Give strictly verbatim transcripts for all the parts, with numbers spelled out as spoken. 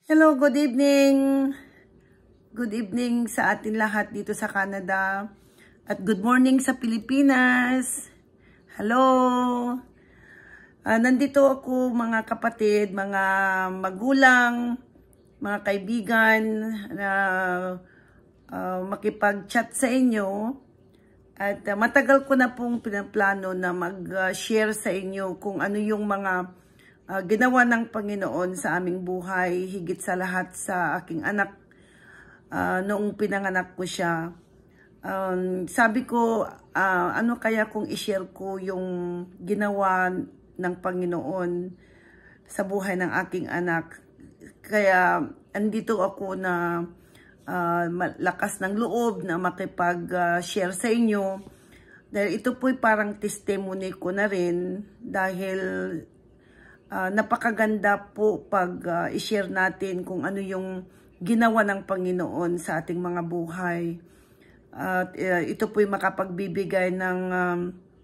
Hello, good evening. Good evening sa atin lahat dito sa Canada. At good morning sa Pilipinas. Hello. Uh, nandito ako mga kapatid, mga magulang, mga kaibigan na uh, makipag-chat sa inyo. At uh, matagal ko na pong pinaplano na mag-share sa inyo kung ano yung mga Uh, ginawa ng Panginoon sa aming buhay, higit sa lahat sa aking anak uh, noong pinanganak ko siya. Um, sabi ko, uh, ano kaya kung i-share ko yung ginawa ng Panginoon sa buhay ng aking anak. Kaya andito ako na uh, malakas ng loob na makipag-share uh, sa inyo. Dahil ito po'y parang testimony ko na rin dahil Uh, napakaganda po pag uh, i-share natin kung ano yung ginawa ng Panginoon sa ating mga buhay. At uh, uh, ito po'y makapagbibigay ng um,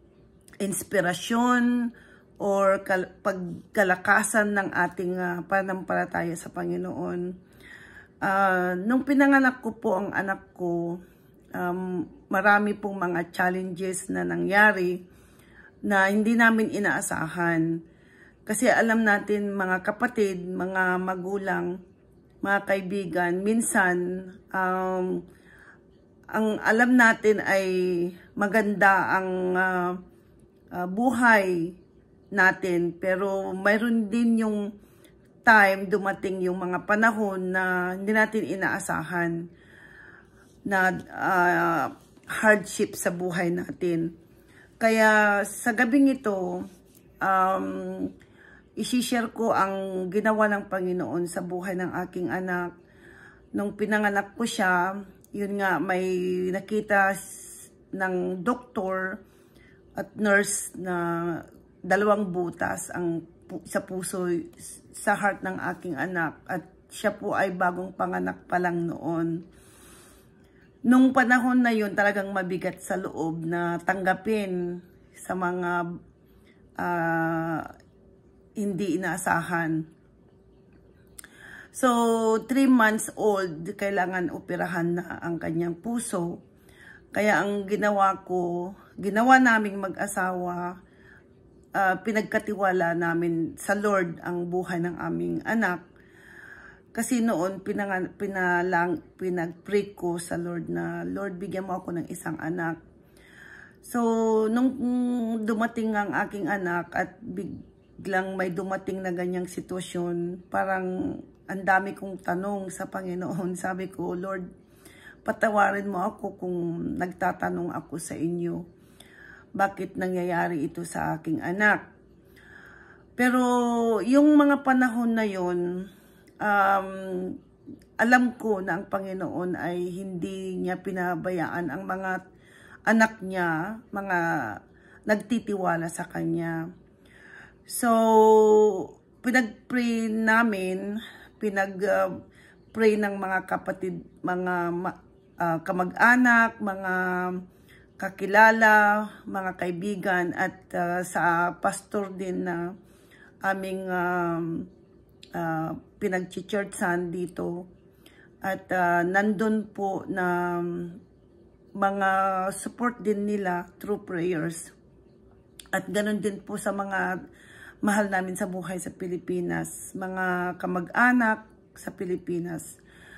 inspirasyon or kal pagkalakasan ng ating uh, pananampalataya sa Panginoon. Uh, nung pinanganak ko po ang anak ko, um, marami pong mga challenges na nangyari na hindi namin inaasahan. Kasi alam natin mga kapatid, mga magulang, mga kaibigan, minsan um, ang alam natin ay maganda ang uh, uh, buhay natin. Pero mayroon din yung time, dumating yung mga panahon na hindi natin inaasahan na uh, hardship sa buhay natin. Kaya sa gabing ito, um, i-share ko ang ginawa ng Panginoon sa buhay ng aking anak. Nung pinanganak ko siya, yun nga, may nakita ng doktor at nurse na dalawang butas ang sa puso, sa heart ng aking anak. At siya po ay bagong panganak pa lang noon. Nung panahon na yun, talagang mabigat sa loob na tanggapin sa mga uh, hindi inaasahan. So, three months old, kailangan operahan na ang kanyang puso. Kaya ang ginawa ko, ginawa naming mag-asawa, uh, pinagkatiwala namin sa Lord ang buhay ng aming anak. Kasi noon, pinang, pinalang, pinag-pray ko sa Lord na, Lord, bigyan mo ako ng isang anak. So, nung dumating ang aking anak at big, biglang may dumating na ganyang sitwasyon, parang ang dami kong tanong sa Panginoon. Sabi ko, Lord, patawarin mo ako kung nagtatanong ako sa inyo. Bakit nangyayari ito sa aking anak? Pero yung mga panahon na yun, um, alam ko na ang Panginoon ay hindi niya pinabayaan ang mga anak niya, mga nagtitiwala sa Kanya. So, pinag-pray namin, pinag-pray uh, ng mga kapatid, mga uh, kamag-anak, mga kakilala, mga kaibigan, at uh, sa pastor din na aming um, uh, pinag-churchan dito. At uh, nandun po na mga support din nila through prayers. At ganun din po sa mga mahal namin sa buhay sa Pilipinas, mga kamag-anak sa Pilipinas.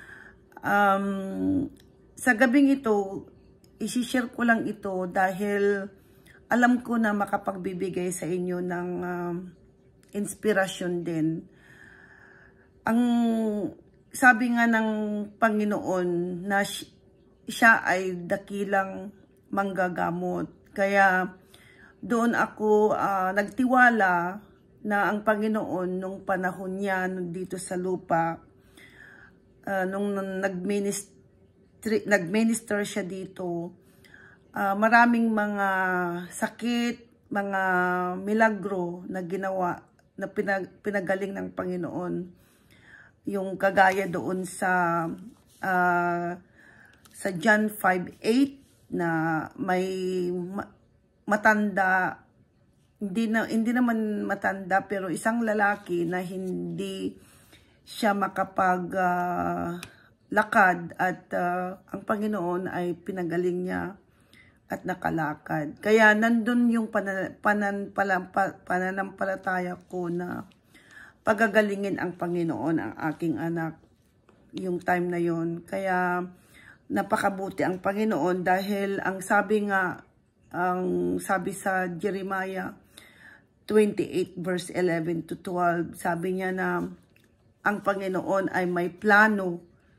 Um, sa gabing ito, isi-share ko lang ito dahil alam ko na makapagbibigay sa inyo ng uh, inspirasyon din. Ang sabi nga ng Panginoon na siya ay dakilang manggagamot. Kaya doon ako uh, nagtiwala na ang Panginoon nung panahon niya nung dito sa lupa, uh, nung nag-minister, nag-minister siya dito, uh, maraming mga sakit, mga milagro na ginawa, na pinag pinagaling ng Panginoon. Yung kagaya doon sa uh, sa John five eight na may matanda, hindi na hindi naman matanda pero isang lalaki na hindi siya makapag uh, lakad at uh, ang Panginoon ay pinagaling niya at nakalakad. Kaya nandun yung panan, panan, panan, pananampalataya ko na pagagalingin ang Panginoon ang aking anak yung time na yon. Kaya napakabuti ang Panginoon dahil ang sabi nga, ang sabi sa Jeremiah twenty-eight verse eleven to twelve, sabi niya na ang Panginoon ay may plano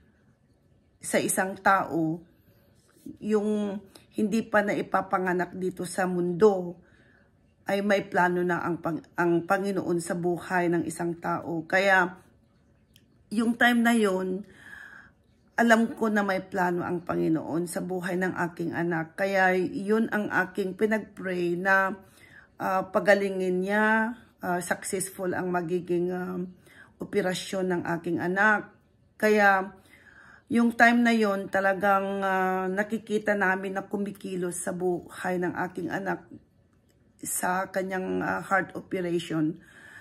sa isang tao, yung hindi pa na ipapanganak dito sa mundo, ay may plano na ang, pang, ang Panginoon sa buhay ng isang tao. Kaya, yung time na yon, alam ko na may plano ang Panginoon sa buhay ng aking anak. Kaya, yun ang aking pinag-pray na uh, pagalingin niya, uh, successful ang magiging uh, operasyon ng aking anak. Kaya, yung time na yon talagang uh, nakikita namin na kumikilos sa buhay ng aking anak sa kanyang uh, heart operation.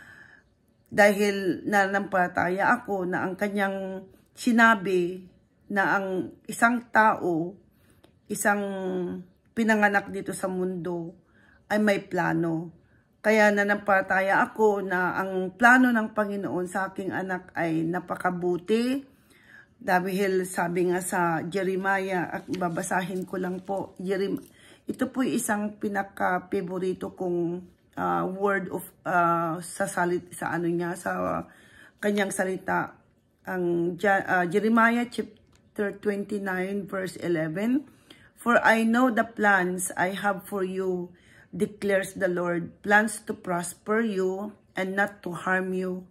Dahil nanampalataya ako na ang kanyang sinabi na ang isang tao, isang pinanganak dito sa mundo ay may plano. Kaya nanampalataya ako na ang plano ng Panginoon sa aking anak ay napakabuti. Dahil sabi nga sa Jeremiah, at babasahin ko lang po, Jeremiah, ito po isang pinaka-favorito kong uh, word of uh, sa salit sa ano niya, sa kanyang salita. Ang uh, Jeremiah chapter twenty-nine verse eleven, "For I know the plans I have for you, declares the Lord, plans to prosper you and not to harm you,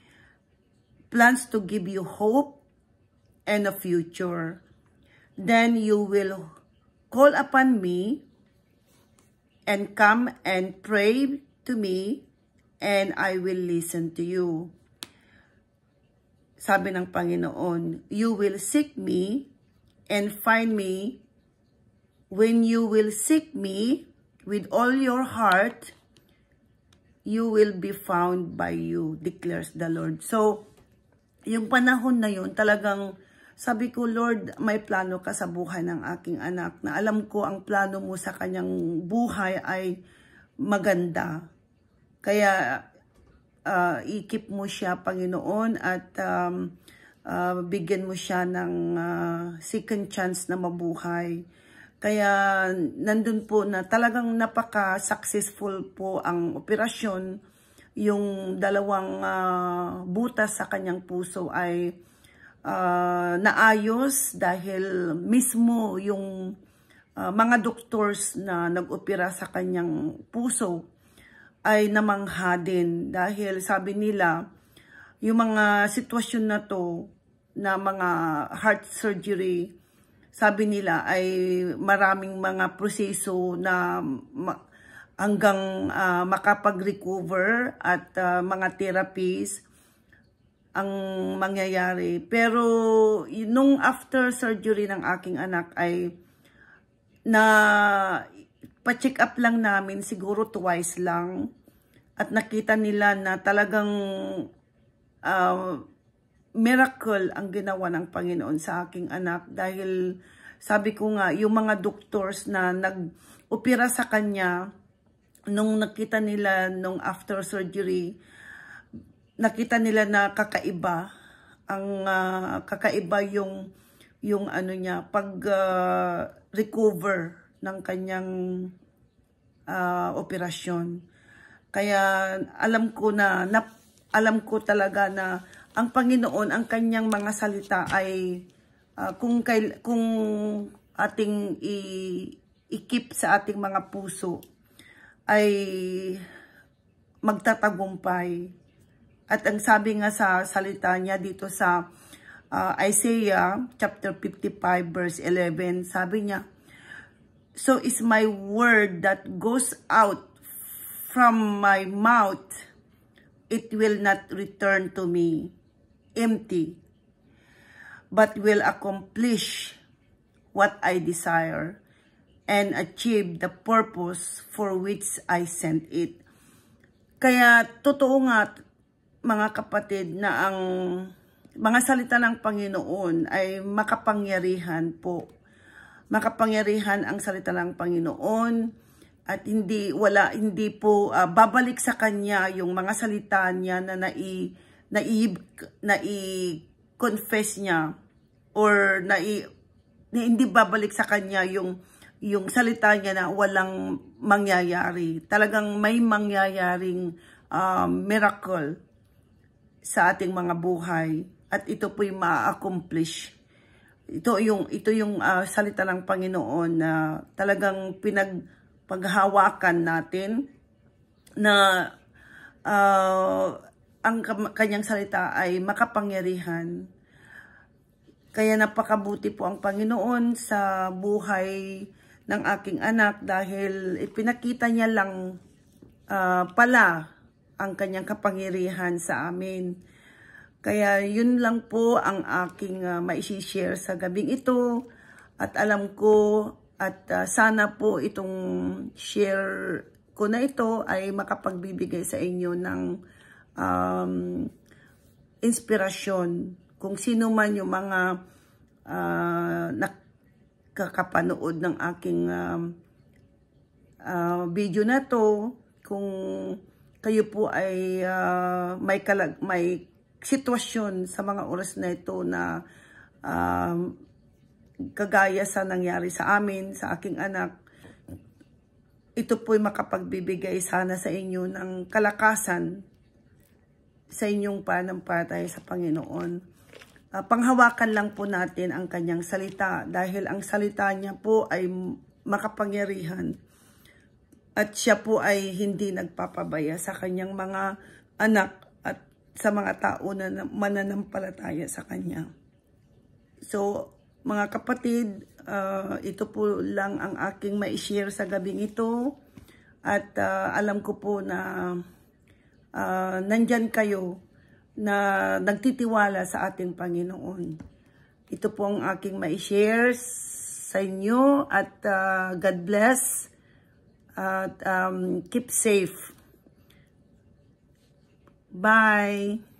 plans to give you hope and a future. Then you will call upon me and come and pray to me, and I will listen to you." Sabi ng Panginoon, you will seek me and find me when you will seek me with all your heart. You will be found by you, declares the Lord. So, yung panahon na yun, talagang sabi ko, Lord, may plano ka sa buhay ng aking anak na alam ko ang plano mo sa kanyang buhay ay maganda. Kaya, uh, i-keep mo siya, Panginoon, at um, uh, bigyan mo siya ng uh, second chance na mabuhay. Kaya, nandun po na talagang napaka-successful po ang operasyon. Yung dalawang uh, butas sa kanyang puso ay Uh, naayos dahil mismo yung uh, mga doctors na nag-opera sa kanyang puso ay namangha din dahil sabi nila yung mga sitwasyon na to na mga heart surgery, sabi nila ay maraming mga proseso na ma hanggang uh, makapag-recover at uh, mga therapies ang mangyayari. Pero nung after surgery ng aking anak ay na pa-check up lang namin siguro twice lang at nakita nila na talagang uh, miracle ang ginawa ng Panginoon sa aking anak dahil sabi ko nga yung mga doctors na nag-opera sa kanya nung nakita nila nung after surgery, nakita nila na kakaiba ang uh, kakaiba yung yung ano niya pag uh, recover ng kanyang uh, operasyon. Kaya alam ko na, na alam ko talaga na ang Panginoon, ang kanyang mga salita ay uh, kung kay, kung ating i-keep sa ating mga puso ay magtatagumpay. At ang sabi nga sa salita niya dito sa uh, Isaiah chapter fifty-five verse eleven, sabi niya, "So is my word that goes out from my mouth, it will not return to me empty, but will accomplish what I desire and achieve the purpose for which I sent it." Kaya totoo nga, mga kapatid, na ang mga salita ng Panginoon ay makapangyarihan po. Makapangyarihan ang salita ng Panginoon at hindi wala hindi po uh, babalik sa kanya yung mga salita niya na nai nai nai-confess niya, or nai na hindi babalik sa kanya yung yung salita niya na walang mangyayari. Talagang may mangyayaring uh, miracle sa ating mga buhay, at ito po'y ma-accomplish. Ito yung ito yung uh, salita ng Panginoon na talagang pinagpaghawakan natin, na uh, ang kanyang salita ay makapangyarihan. Kaya napakabuti po ang Panginoon sa buhay ng aking anak, dahil ipinakita niya lang uh, pala ang kanyang kapangyarihan sa amin. Kaya yun lang po ang aking uh, maisi-share sa gabing ito. At alam ko at uh, sana po itong share ko na ito ay makapagbibigay sa inyo ng um, inspirasyon. Kung sino man yung mga uh, nakakapanood ng aking uh, uh, video na to, kung kayo po ay uh, may, kalag may sitwasyon sa mga oras na ito na uh, kagaya sa nangyari sa amin, sa aking anak, ito po'y makapagbibigay sana sa inyo ng kalakasan sa inyong pananampalataya sa Panginoon. Uh, panghawakan lang po natin ang kanyang salita, dahil ang salita niya po ay makapangyarihan at siya po ay hindi nagpapabaya sa kanyang mga anak at sa mga tao na mananampalataya sa kanya. So mga kapatid, uh, ito po lang ang aking ma-share sa gabing ito, at uh, alam ko po na uh, nandyan kayo na nagtitiwala sa ating Panginoon. Ito po ang aking ma-share sa inyo, at uh, God bless, at um, keep safe. Bye!